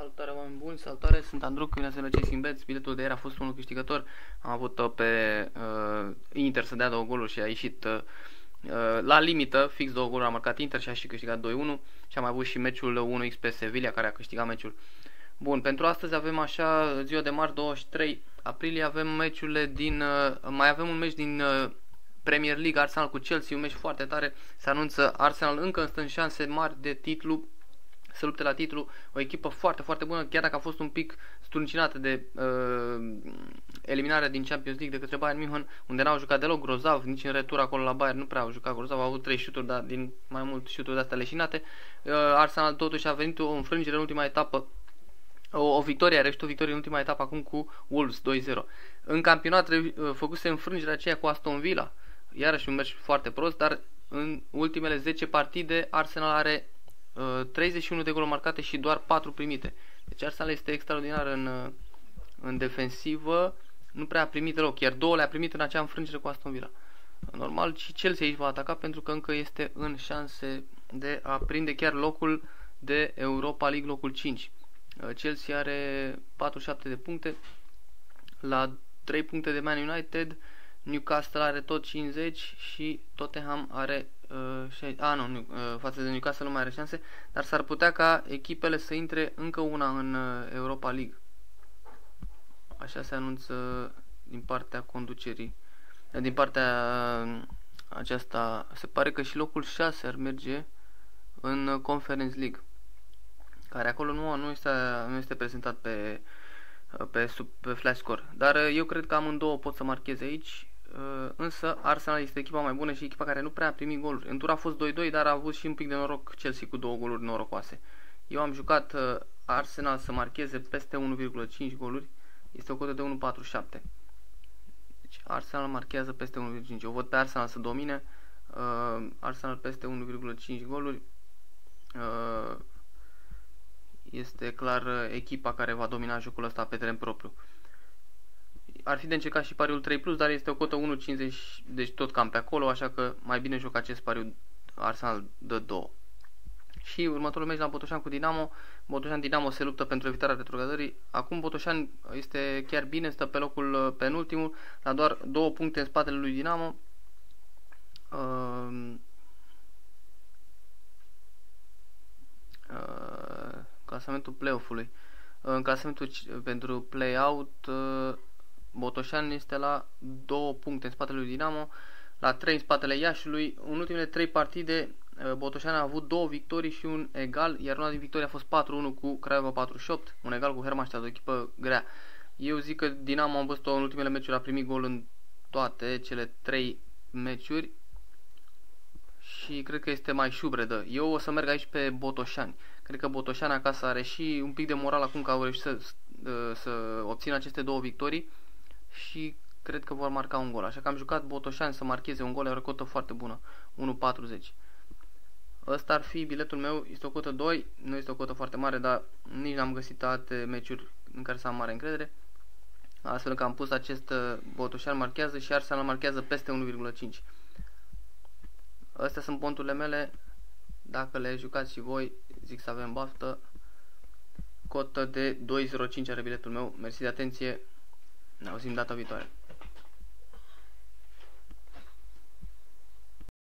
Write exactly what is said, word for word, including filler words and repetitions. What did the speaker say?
Salutare, oameni buni, salutare, sunt Andru, bine ați venit la Chasing Bets. Biletul de ieri a fost unul câștigător. Am avut pe uh, Inter să dea două goluri și a ieșit uh, la limită, fix două goluri a marcat Inter și a și câștigat doi unu. Și am mai avut și meciul unu x pe Sevilla, care a câștigat meciul. Bun, pentru astăzi avem așa, ziua de marți, douăzeci și trei aprilie, avem meciurile din, uh, mai avem un meci din uh, Premier League, Arsenal cu Chelsea, un meci foarte tare. Se anunță Arsenal încă în șanse mari de titlu, să lupte la titlu, o echipă foarte, foarte bună, chiar dacă a fost un pic struncinată de uh, eliminarea din Champions League de către Bayern München, unde n-au jucat deloc grozav, nici în retur acolo la Bayern nu prea au jucat grozav, au avut trei șuturi, dar din mai mult șuturi de-astea leșinate. Uh, Arsenal totuși a venit o înfrângere în ultima etapă, o, o victorie, a reușit o victorie în ultima etapă acum cu Wolves doi zero. În campionat uh, făcuse înfrângerea aceea cu Aston Villa, iarăși un meci foarte prost, dar în ultimele zece partide Arsenal are treizeci și unu de goluri marcate și doar patru primite. Deci Arsenal este extraordinar în, în defensivă, nu prea a primit deloc, iar două le-a primit în acea înfrângere cu Aston Villa. Normal, și Chelsea aici va ataca pentru că încă este în șanse de a prinde chiar locul de Europa League, locul cinci. Chelsea are patruzeci și șapte de puncte, la trei puncte de Man United. Newcastle are tot cincizeci și Tottenham are uh, a, nu, uh, față de Newcastle nu mai are șanse, dar s-ar putea ca echipele să intre încă una în uh, Europa League. Așa se anunță din partea conducerii. Din partea uh, aceasta se pare că și locul șase ar merge în uh, Conference League, care acolo nu, nu, este, nu este prezentat pe pe, sub, pe flash score. Dar uh, eu cred că amândouă pot să marcheze aici. Uh, însă Arsenal este echipa mai bună și echipa care nu prea a primit goluri. În tur a fost doi doi, dar a avut și un pic de noroc Chelsea cu două goluri norocoase. Eu am jucat uh, Arsenal să marcheze peste unu virgulă cinci goluri. Este o cotă de unu virgulă patruzeci și șapte. Deci Arsenal marchează peste unu virgulă cinci. Eu văd pe Arsenal să domine. uh, Arsenal peste unu virgulă cinci goluri. uh, Este clar echipa care va domina jocul ăsta pe teren propriu. Ar fi de încercat și pariul trei plus, dar este o cotă unu virgulă cincizeci, deci tot cam pe acolo, așa că mai bine joc acest pariu. Arsenal dă două. Și următorul meci la Botoșan cu Dinamo. Botoșan Dinamo se luptă pentru evitarea retrogradării. Acum Botoșan este chiar bine, stă pe locul penultimul, la doar două puncte în spatele lui Dinamo. Uh, uh, clasamentul play-off-ului. În clasamentul pentru play-out, Botoșan este la două puncte în spatele lui Dinamo, la trei în spatele Iașiului. În ultimele trei partide Botoșan a avut două victorii și un egal, iar una din victorii a fost patru unu cu Craiova patruzeci și opt, un egal cu Hermannstadt, o echipă grea. Eu zic că Dinamo, am văzut-o în ultimele meciuri, a primit gol în toate cele trei meciuri și cred că este mai șubredă. Eu o să merg aici pe Botoșani. Cred că Botoșani acasă are și un pic de moral acum că au reușit să, să obțină aceste două victorii și cred că vor marca un gol. Așa că am jucat Botoșani să marcheze un gol, are o cotă foarte bună, unu virgulă patruzeci. Ăsta ar fi biletul meu, este o cotă doi, nu este o cotă foarte mare, dar nici n-am găsit alte meciuri în care să am mare încredere. Astfel că am pus acest Botoșani marchează și Arsenal marchează peste unu virgulă cinci. Astea sunt ponturile mele. Dacă le jucați și voi, zic să avem baftă. Cotă de doi virgulă zero cinci are biletul meu. Mersi de atenție. Ne auzim data viitoare.